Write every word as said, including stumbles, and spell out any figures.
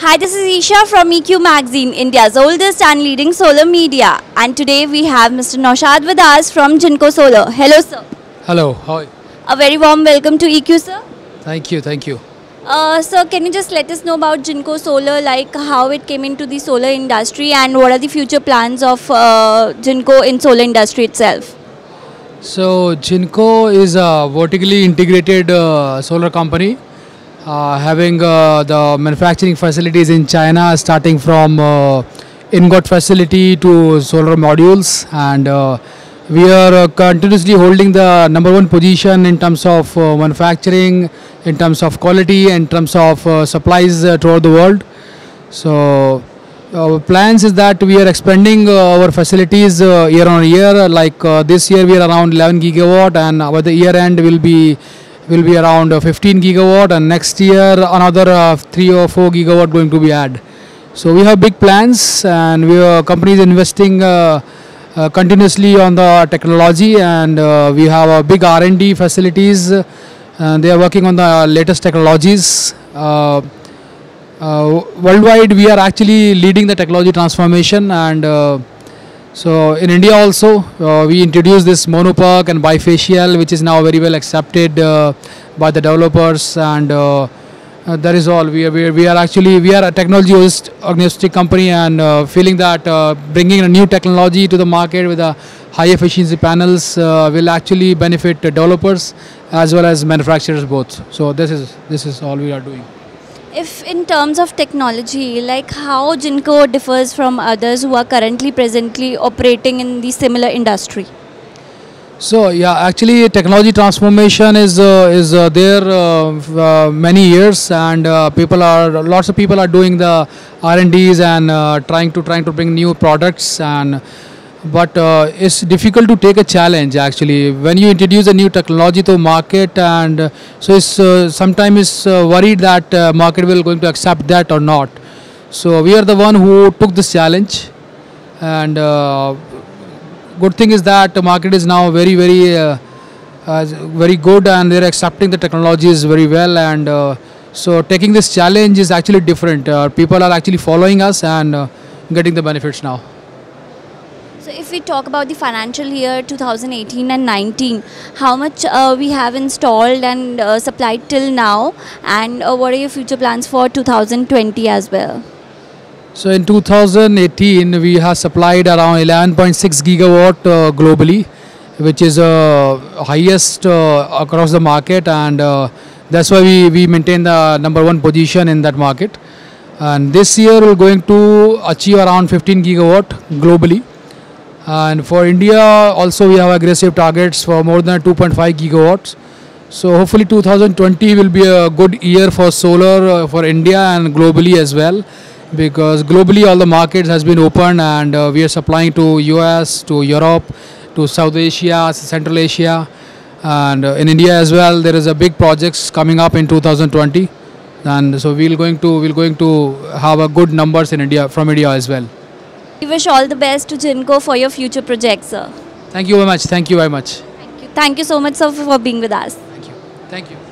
Hi, this is Isha from E Q Magazine, India's oldest and leading solar media. And today we have Mister Naushad with us from Jinko Solar. Hello, sir. Hello. Hi. A very warm welcome to E Q, sir. Thank you. Thank you. Uh, sir, can you just let us know about Jinko Solar, like how it came into the solar industry and what are the future plans of uh, Jinko in solar industry itself? So Jinko is a vertically integrated uh, solar company, uh, having uh, the manufacturing facilities in China, starting from uh, ingot facility to solar modules, and uh, we are uh, continuously holding the number one position in terms of uh, manufacturing, in terms of quality, in terms of uh, supplies uh, throughout the world. So our plans is that we are expanding uh, our facilities uh, year on year. Like uh, this year we are around eleven gigawatt, and by the year end will be will be around uh, fifteen gigawatt, and next year another uh, three or four gigawatt going to be added. So we have big plans, and we are companies investing uh, uh, continuously on the technology, and uh, we have a big R and D facilities, uh, and they are working on the latest technologies. Uh, Uh, worldwide, we are actually leading the technology transformation, and uh, so in India also uh, we introduced this monoperk and bifacial, which is now very well accepted uh, by the developers, and uh, uh, that is all. We are, we are we are actually we are a technology agnostic company, and uh, feeling that uh, bringing a new technology to the market with a high efficiency panels uh, will actually benefit the developers as well as manufacturers both. So this is this is all we are doing. If in terms of technology, like how Jinko differs from others who are currently presently operating in the similar industry? So yeah, actually technology transformation is uh, is uh, there uh, uh, many years, and uh, people are lots of people are doing the R and Ds and uh, trying to trying to bring new products, and but uh, it's difficult to take a challenge actually when you introduce a new technology to market, and uh, so it's uh, sometimes it's uh, worried that uh, market will going to accept that or not. So we are the one who took this challenge, and uh, good thing is that the market is now very very uh, uh, very good, and they're accepting the technologies very well, and uh, so taking this challenge is actually different. Uh, people are actually following us and uh, getting the benefits now. So if we talk about the financial year two thousand eighteen and nineteen, how much uh, we have installed and uh, supplied till now, and uh, what are your future plans for two thousand twenty as well? So in two thousand eighteen we have supplied around eleven point six gigawatt uh, globally, which is uh, highest uh, across the market, and uh, that's why we, we maintain the number one position in that market. And this year we're going to achieve around fifteen gigawatt globally. And for India also we have aggressive targets for more than two point five gigawatts. So hopefully two thousand twenty will be a good year for solar uh, for India and globally as well, because globally all the markets has been opened, and uh, we are supplying to U S, to Europe, to South Asia, Central Asia, and uh, in India as well there is a big projects coming up in two thousand twenty, and so we're going to we're going to have a good numbers in India from India as well. We wish all the best to Jinko for your future projects, sir. Thank you very much. Thank you very much. Thank you. Thank you so much, sir, for being with us. Thank you. Thank you.